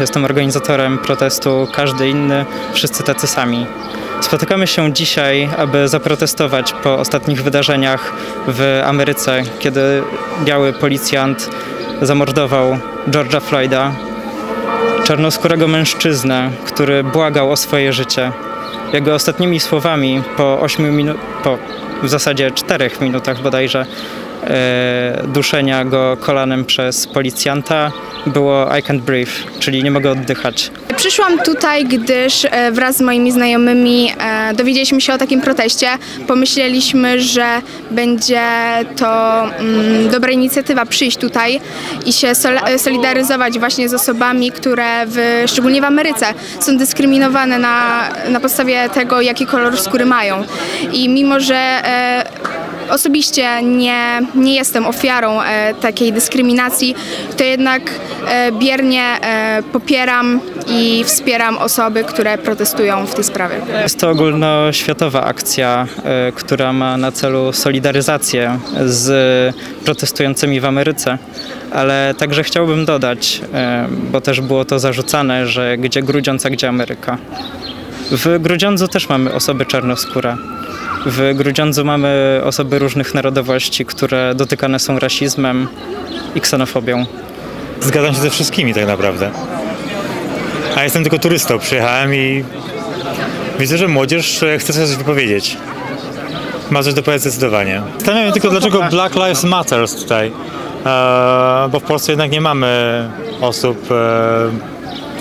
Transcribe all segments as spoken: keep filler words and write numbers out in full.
Jestem organizatorem protestu Każdy Inny, Wszyscy Tacy Sami. Spotykamy się dzisiaj, aby zaprotestować po ostatnich wydarzeniach w Ameryce, kiedy biały policjant zamordował George'a Floyda, czarnoskórego mężczyznę, który błagał o swoje życie. Jego ostatnimi słowami po ośmiu minut, po w zasadzie czterech minutach bodajże, e, duszenia go kolanem przez policjanta było I can't breathe, czyli nie mogę oddychać. Przyszłam tutaj, gdyż wraz z moimi znajomymi dowiedzieliśmy się o takim proteście. Pomyśleliśmy, że będzie to mm, dobra inicjatywa przyjść tutaj i się solidaryzować właśnie z osobami, które w, szczególnie w Ameryce są dyskryminowane na, na podstawie tego, jaki kolor skóry mają. I mimo, że e, osobiście nie, nie jestem ofiarą e, takiej dyskryminacji, to jednak e, biernie e, popieram i wspieram osoby, które protestują w tej sprawie. Jest to ogólnoświatowa akcja, e, która ma na celu solidaryzację z protestującymi w Ameryce, ale także chciałbym dodać, e, bo też było to zarzucane, że gdzie Grudziądz, a gdzie Ameryka. W Grudziądzu też mamy osoby czarnoskóre. W Grudziądzu mamy osoby różnych narodowości, które dotykane są rasizmem i ksenofobią. Zgadzam się ze wszystkimi tak naprawdę. A jestem tylko turystą, przyjechałem i widzę, że młodzież chce coś wypowiedzieć. Ma coś do powiedzieć zdecydowanie. Zastanawiam się tylko, dlaczego Black Lives Matter tutaj, e, bo w Polsce jednak nie mamy osób e,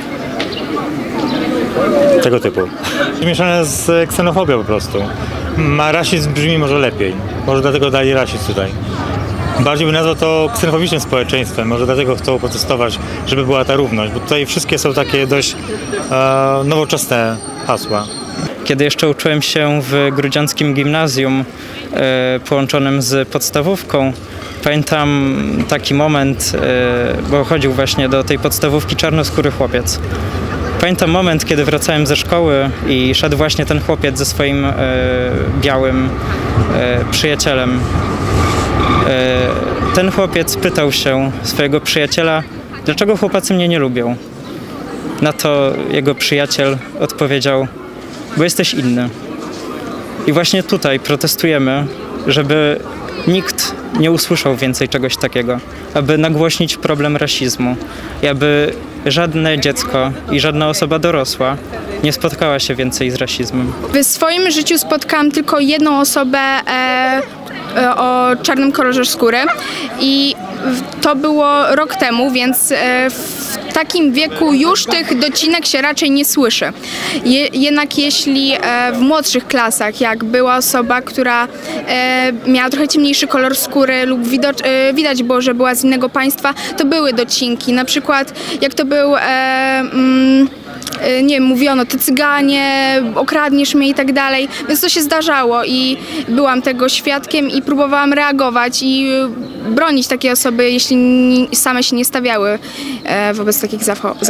tego typu. Mieszane z ksenofobią po prostu. Ma rasizm brzmi może lepiej. Może dlatego dali rasizm tutaj. Bardziej bym nazwał to ksenofobicznym społeczeństwem. Może dlatego chcą protestować, żeby była ta równość. Bo tutaj wszystkie są takie dość e, nowoczesne hasła. Kiedy jeszcze uczyłem się w grudziąckim gimnazjum e, połączonym z podstawówką, pamiętam taki moment, e, bo chodził właśnie do tej podstawówki czarnoskóry chłopiec. Pamiętam moment, kiedy wracałem ze szkoły i szedł właśnie ten chłopiec ze swoim e, białym e, przyjacielem. E, ten chłopiec pytał się swojego przyjaciela, dlaczego chłopacy mnie nie lubią. Na to jego przyjaciel odpowiedział, bo jesteś inny. I właśnie tutaj protestujemy, żeby nikt nie usłyszał więcej czegoś takiego, aby nagłośnić problem rasizmu i aby żadne dziecko i żadna osoba dorosła nie spotkała się więcej z rasizmem. W swoim życiu spotkałam tylko jedną osobę e, e, o czarnym kolorze skóry i to było rok temu, więc e, w takim wieku już tych docinek się raczej nie słyszy. Je, jednak jeśli e, w młodszych klasach, jak była osoba, która e, miała trochę ciemniejszy kolor skóry lub widocz, e, widać było, że była z innego państwa, to były docinki. Na przykład jak to był e, mm, nie wiem, mówiono, ty cyganie, okradniesz mnie i tak dalej, więc to się zdarzało i byłam tego świadkiem i próbowałam reagować i bronić takie osoby, jeśli same się nie stawiały wobec takich zachowań.